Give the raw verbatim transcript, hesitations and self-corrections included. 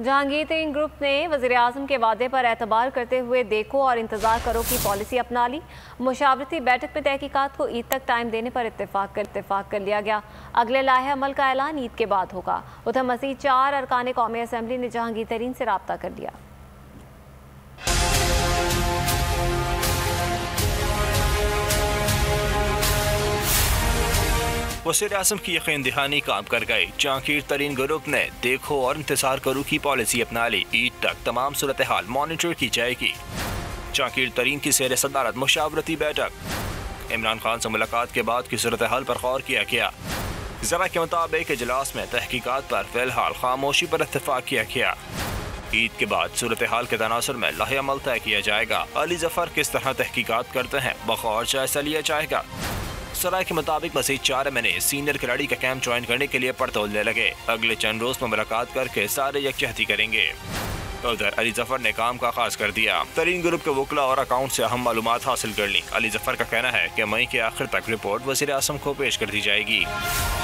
जहांगीर तरीन ग्रुप ने वज़ीर-ए-आज़म के वादे पर एतबार करते हुए देखो और इंतजार करो की पॉलिसी अपना ली। मुशावरती बैठक में तहकीकात को ईद तक टाइम देने पर इत्तेफाक कर इत्तेफाक कर लिया गया। अगले लाहे अमल का ऐलान ईद के बाद होगा। उधर मज़ीद चार अरकान कौमी असम्बली ने जहांगीर तरीन से रब्ता कर लिया। वज़ीर-ए-आज़म की यकीन दहानी काम कर गई। जहांगीर तरीन ग्रुप ने देखो और इंतजार करो की पॉलिसी अपना ली। ईद तक तमाम सूरत हाल मॉनिटर की जाएगी। जहांगीर तरीन की ज़ेर सदारत मुशावरती बैठक। इमरान खान से मुलाकात के बाद की सूरत हाल पर गौर किया गया। ज़रा के मुताबिक इजलास में तहकीकात पर फिलहाल खामोशी पर इत्तेफाक किया गया। ईद के बाद सूरत हाल के तनासुर में लाहे अमल तय किया जाएगा। अली जफर किस तरह तहकीकात करते हैं बगौर जायजा लिया जाएगा। सराय के मुताबिक मजीद चार महीने सीनियर खिलाड़ी का कैंप ज्वाइन करने के लिए पड़तोलने लगे। अगले चंद रोज में मुलाकात करके सारे यकजहती करेंगे। उधर अली जफर ने काम का आगाज कर दिया। तरीन ग्रुप के वकला और अकाउंट से अहम मालूमात हासिल कर ली। अली जफर का कहना है कि मई के आखिर तक रिपोर्ट वज़ीर-ए-आज़म को पेश कर दी जाएगी।